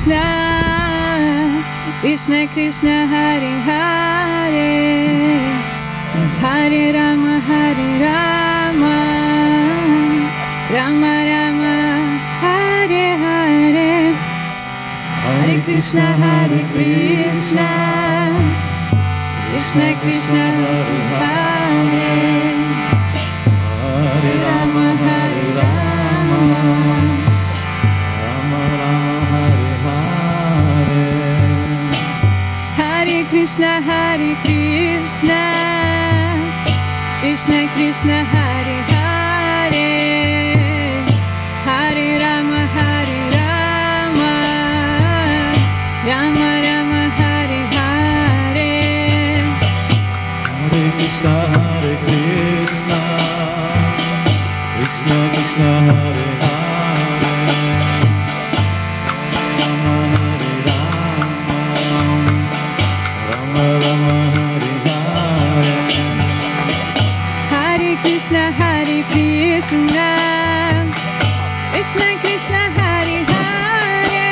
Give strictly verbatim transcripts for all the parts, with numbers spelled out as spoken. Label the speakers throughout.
Speaker 1: Krishna, Krishna Krishna, Hare Hare, Hare Rama, Hare Rama, Rama Rama, Hare Hare, Hare Krishna, Hare Krishna, Krishna Krishna, Hare Hare, Hare Rama, Hare Rama, Rama Rama, Hare Hare, Hare Krishna, Hare Krishna, Krishna Krishna, Hare Hare, Hare Rama, Hare Rama, Rama Rama, Hare Hare,
Speaker 2: Hare Krishna, Hare Krishna, Krishna Krishna, Hare Hare, Rama Hare Rama, Rama Rama, Hare Hare,
Speaker 1: Hare Krishna, Hare Krishna, Krishna Krishna, Hare Hare,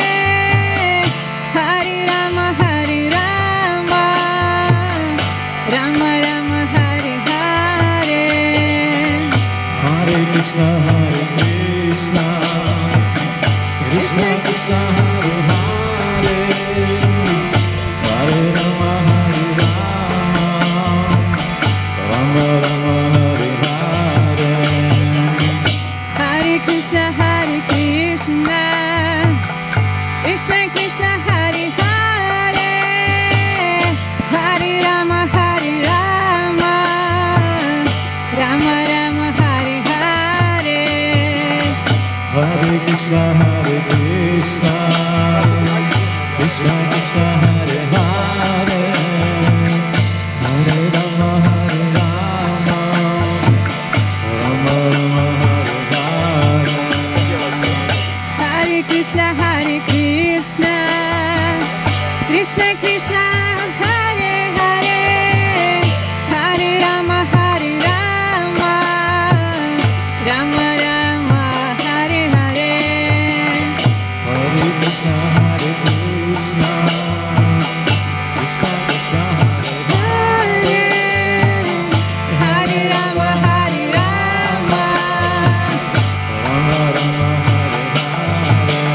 Speaker 1: Hare Rama, Hare Rama, Rama Rama, Hare Hare,
Speaker 2: Hare Krishna, Hare Krishna, Krishna Krishna, Hare Hare, Hare Rama, Hare Rama, Rama Rama, Hare Hare,
Speaker 1: Hare Krishna, Hare Krishna, Krishna Krishna, Hare Hare, Hare Rama, Hare Rama, Rama Rama, Hare Hare,
Speaker 2: Hare Krishna, Hare Krishna, Krishna Krishna, Hare Hare, Hare Rama, Hare Rama, Rama Rama, Hare Hare,
Speaker 1: Hare Krishna, Hare Krishna, Krishna Krishna, Hare Hare, Hare Rama, Hare Rama, Rama Rama, Hare Hare,
Speaker 2: Hare Krishna, Hare Krishna, Krishna Krishna, Hare
Speaker 1: Hare, Hare Rama, Hare Rama,
Speaker 2: Rama Rama, Hare Hare,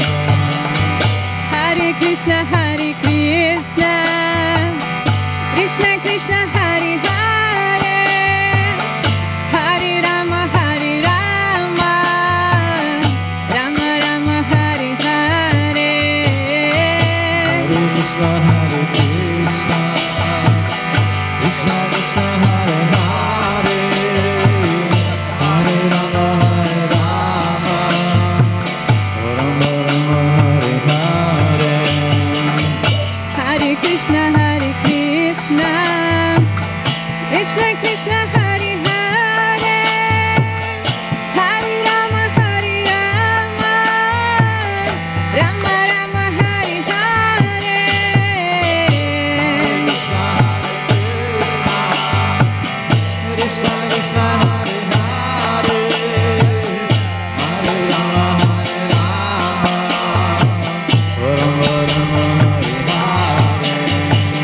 Speaker 1: Hare Krishna, Hare Krishna, Krishna Krishna, Hare Hare, Hare Rama, Hare Rama, Rama Rama, Hare Hare,
Speaker 2: Hare Krishna, Hare Krishna, Krishna Krishna, Hare Hare, Hare Rama, Hare Rama, Rama Rama, Hare Hare,
Speaker 1: Hare Krishna, Hare Krishna, Krishna Krishna, Hare Hare, Hare Rama, Hare Rama, Rama Rama, Hare Hare,
Speaker 2: Krishna Krishna, Hare Hare, Hare Rama, Hare Rama, Rama Rama, Hare Hare,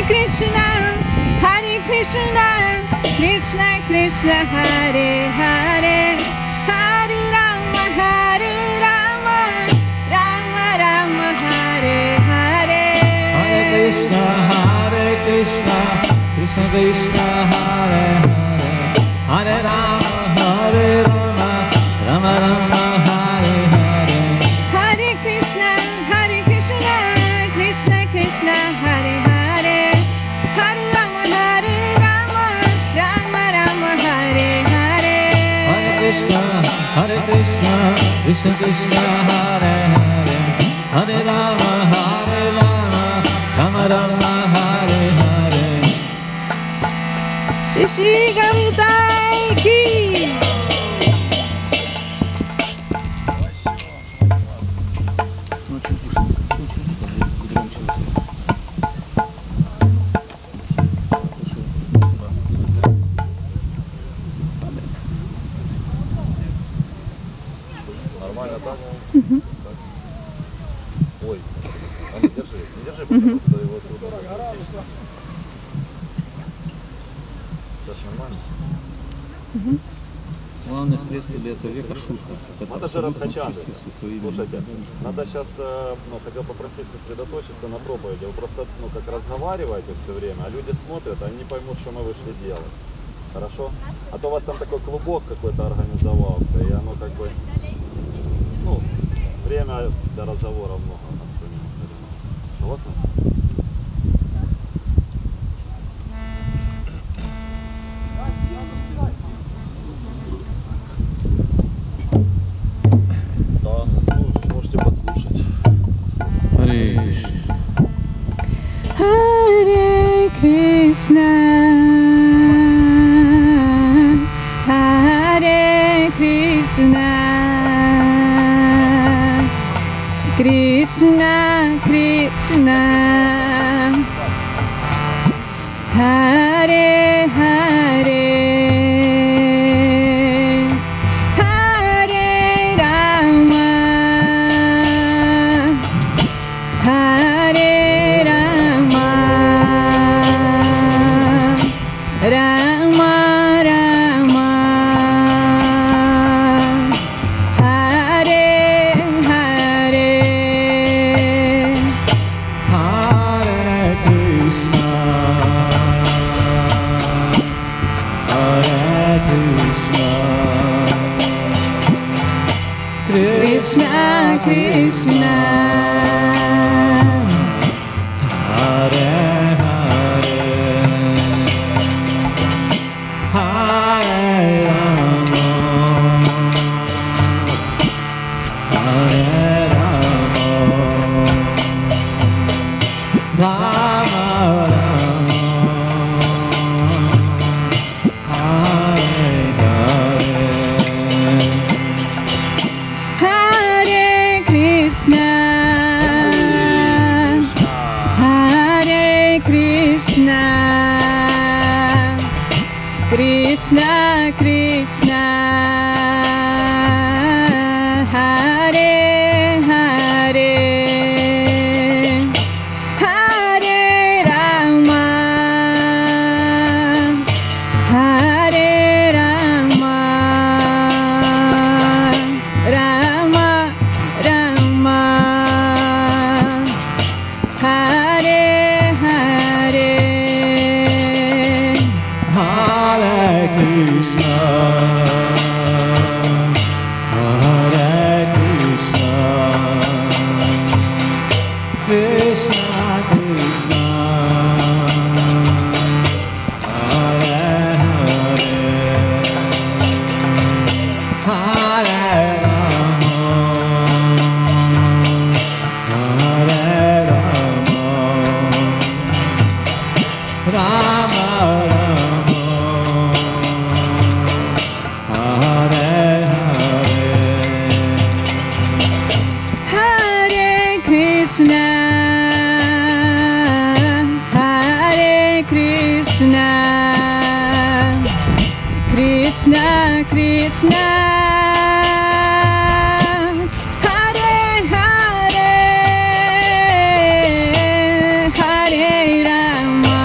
Speaker 1: Krishna, Hare Krishna, Krishna Krishna, Hare Hare, Hare Rama, Hare Rama, Rama Rama, Hare Hare.
Speaker 2: Hare Krishna, Hare Krishna, Krishna Krishna, Hare Hare, Hare Rama, Hare Rama, Rama Rama, Hare Hare.
Speaker 1: Hare Krishna, Hare Krishna, Krishna Krishna, Hare Hare, Hare Rama, Hare Rama, Rama Rama, Hare Hare.
Speaker 2: Hare Krishna, Hare Krishna, Krishna Krishna, Hare Hare, Hare Rama, Hare Rama, Rama Rama, Hare Hare.
Speaker 1: Shri Shri Gamtai ki.
Speaker 3: Нормально так?
Speaker 1: Мгм.
Speaker 3: Так. Ой, а ну держи, не держи, просто его трудно. Сейчас нормально.
Speaker 1: Мгм.
Speaker 2: Главное средство для этого века шутка.
Speaker 3: Массажер Абхачанды. Слушайте, надо сейчас, ну, хотел попросить сосредоточиться на проповеди. Вы просто, ну, как разговариваете все время, а люди смотрят, они не поймут, что мы вышли делать. Хорошо? А то у вас там такой клубок какой-то организовался, и оно как бы, ну, время для разговора много у нас. Согласны? Да, ну, можете подслушать.
Speaker 2: Hare
Speaker 1: Hare Krishna, Hare Krishna, Krishna Krishna, Hare Hare, Hare Rama, Hare Rama, Rama Rama, Hare Hare,
Speaker 2: Hare Krishna, Hare Krishna,
Speaker 1: Krishna Krishna,
Speaker 2: Hare Hare, Hare Rama, Hare Rama, Rama Rama, Hare Hare.
Speaker 1: Hare Krishna, Hare Krishna, Krishna Krishna, Hare Hare, Hare Rama, Hare Rama, Rama Rama, Hare Hare.
Speaker 2: Hare Krishna, Hare Krishna, Krishna Krishna, Hare Hare, Hare Rama, Hare Rama, Rama Rama, Hare Hare.
Speaker 1: Hare Krishna, Hare Krishna, Krishna Krishna, Hare Hare, Hare Rama,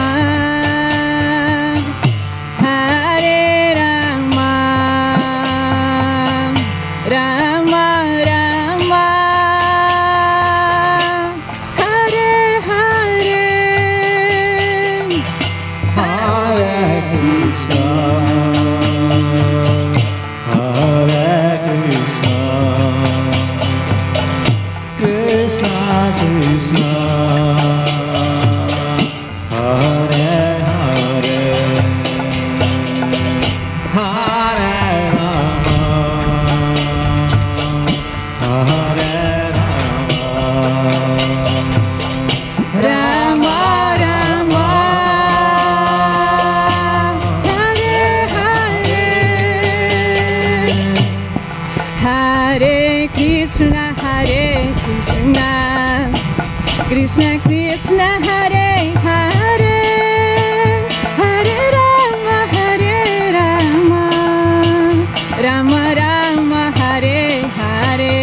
Speaker 1: Krishna, Hare Hare, Hare Rama, Hare Rama, Rama Rama, Hare Hare.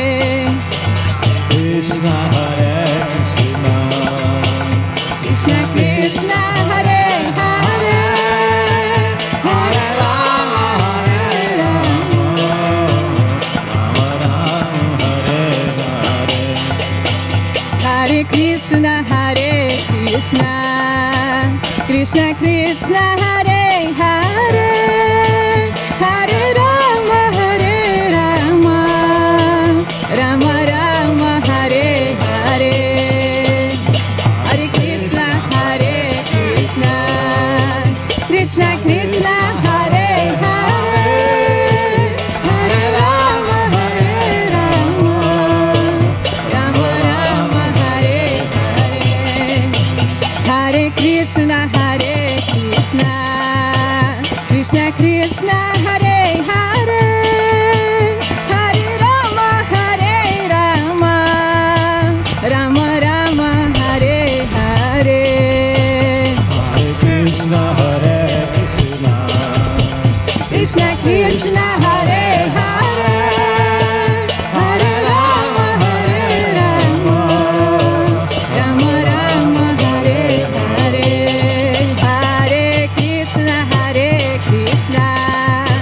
Speaker 2: Krishna Hare Krishna,
Speaker 1: Krishna Krishna, Hare Hare, Hare Rama, Hare Rama,
Speaker 2: Rama Rama Hare Hare.
Speaker 1: Hare Krishna, Hare Krishna, Krishna Krishna, Hare Hare, Hare Rama, Hare Rama, Rama Rama, Hare Hare. Hare Krishna, Hare Krishna, Krishna Krishna, Hare Hare, Hare Rama, Hare Rama, Rama Rama, Hare Hare. Hare Krishna, Hare Krishna, Krishna Krishna, Hare Hare, Hare Rama, Hare Rama, Rama Rama, Hare Hare.
Speaker 2: Hare Krishna Hare Krishna,
Speaker 1: Krishna Krishna, Hare Hare, Hare Rama, Hare Rama, Rama Rama, Hare Hare. Hare Krishna, Hare Krishna,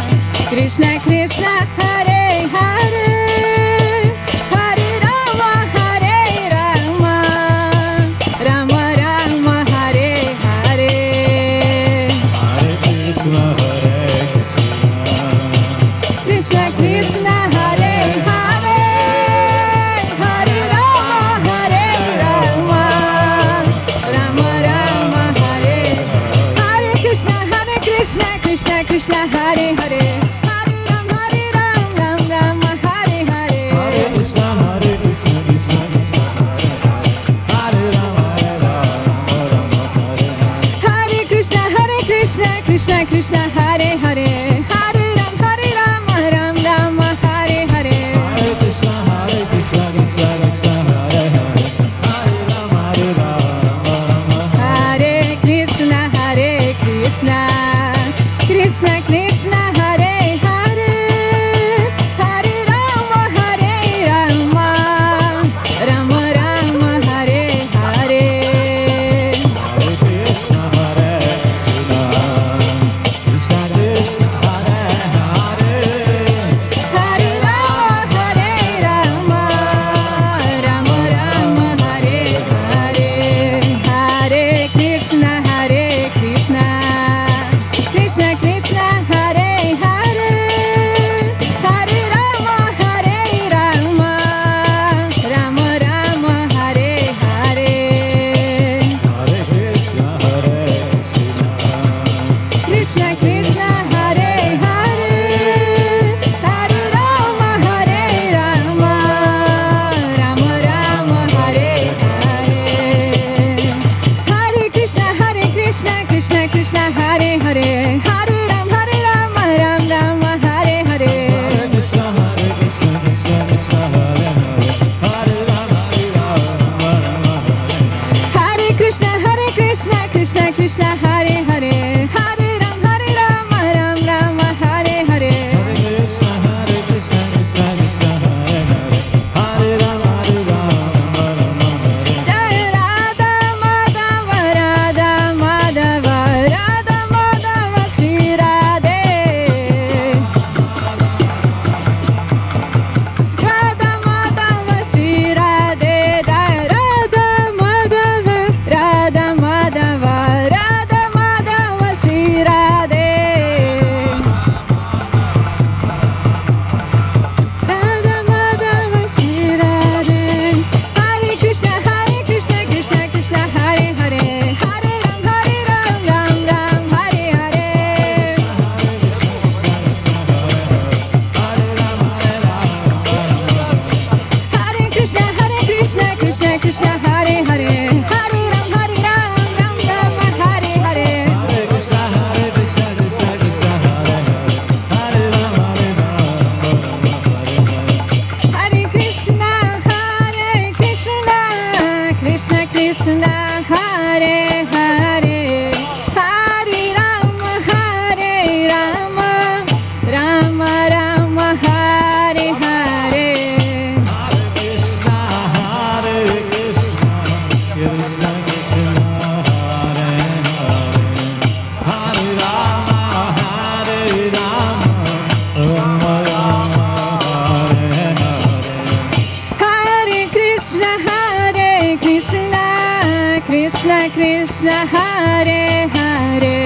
Speaker 1: Krishna Krishna Hare Hare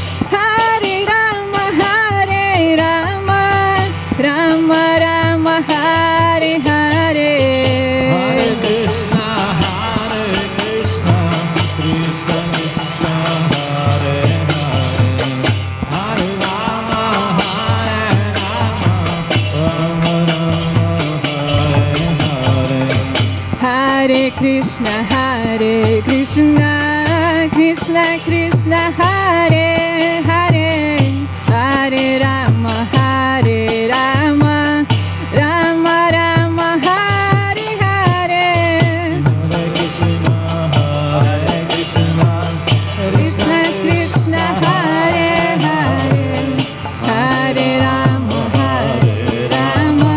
Speaker 1: Hare Rama Hare Rama Rama Rama Hare Hare
Speaker 2: Hare Krishna, Hare Krishna, Krishna Krishna, Hare Hare, Hare Rama, Hare Rama, Rama Rama, Hare Hare.
Speaker 1: Hare Krishna Hare Krishna Krishna Krishna Hare Hare Hare Rama Hare Rama Rama Rama Hare Hare
Speaker 2: Hare Krishna, Hare Krishna,
Speaker 1: Krishna Krishna Hare Hare Hare Rama Hare Rama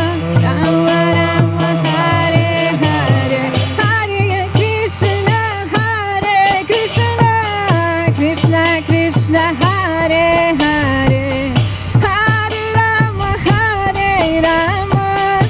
Speaker 1: Rama Rama Hare Hare Hare Krishna Hare Krishna Krishna Krishna Hare Hare Hare Rama Hare Rama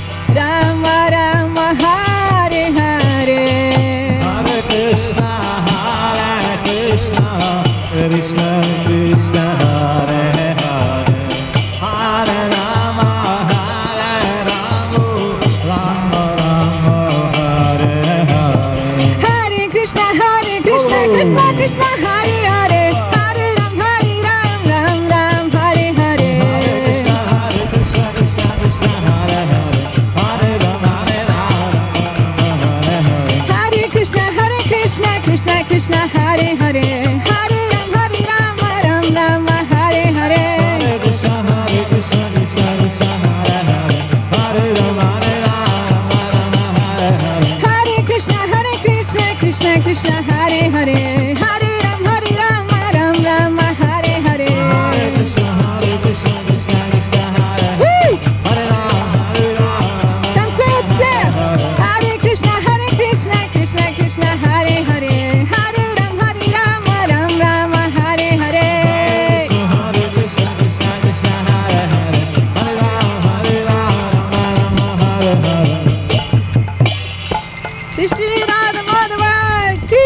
Speaker 1: Rama Rama Hare Hare
Speaker 2: Hare Krishna, Hare Krishna, Krishna Krishna, Hare Hare, Hare Rama, Hare Rama, Rama Rama, Hare Hare.
Speaker 1: Hare Krishna, Hare Krishna, Krishna Krishna, Hare Hare, Hare Ram, Hare Ram, Ram Ram, Hare Hare.
Speaker 2: Hare Krishna, Krishna Krishna, Hare Hare, Hare Rama, Hare Rama, Hare Hare.
Speaker 1: Hare Krishna, Hare Krishna, Krishna Krishna, Hare Hare, Hare Ram, Hare Ram, Ram Ram, Hare Hare.
Speaker 2: Hare Krishna, Hare Krishna, Krishna Krishna, Hare Hare, Hare Rama, Hare Rama, Rama Hare Hare.
Speaker 1: Hare Krishna, Hare Krishna, Krishna Krishna, Hare Hare, Hare Ram, Hare Ram, Ram Ram, Hare Hare.
Speaker 2: Hare Krishna, Hare Krishna, Krishna Krishna, Hare Hare,
Speaker 1: Woo!
Speaker 2: Hare Rama, Hare Rama,
Speaker 1: Sunset step. Hare Krishna, Hare Krishna, Krishna Krishna, Hare Hare, Hare Ram, Hare Ram, Ram Ram, Hare Hare.
Speaker 2: Hare Krishna, Krishna Krishna, Hare Hare, Hare Rama, Hare Rama, Rama Hare Hare.
Speaker 1: Shri Radha Madhava ki.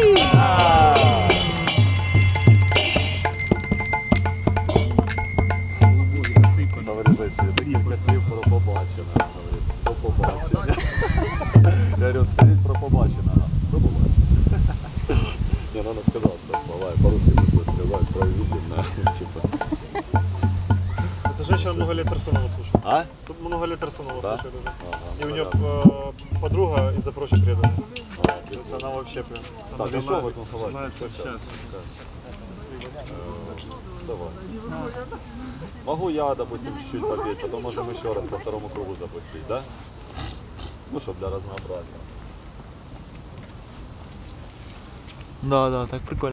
Speaker 3: Говорит, що таких слів про побачене. Говорить, про побачення. Я говорю, скажіть про побачене. Про побачене. Не, ну она сказала так слова, я по-русски пришлось сказать, про виденное, типа.
Speaker 4: Эта женщина много лет Тарсунова слушает.
Speaker 3: А?
Speaker 4: Тут много лет Тарсунова
Speaker 3: Да?
Speaker 4: слушает уже.
Speaker 3: Ага,
Speaker 4: И у нее
Speaker 3: понятно.
Speaker 4: э, подруга из-за прочей преданная.
Speaker 3: А,
Speaker 4: То есть она вообще прям...
Speaker 3: Так,
Speaker 4: она
Speaker 3: и что
Speaker 4: знает-
Speaker 3: в этом словаре?
Speaker 4: знает
Speaker 3: Сейчас,
Speaker 4: сейчас.
Speaker 3: сейчас. Э, Давай. Могу я, допустим, чуть-чуть попеть, потом можем еще раз по второму кругу запустить, да? Ну, чтобы для разнообразия.
Speaker 4: Да, да, так прикольно.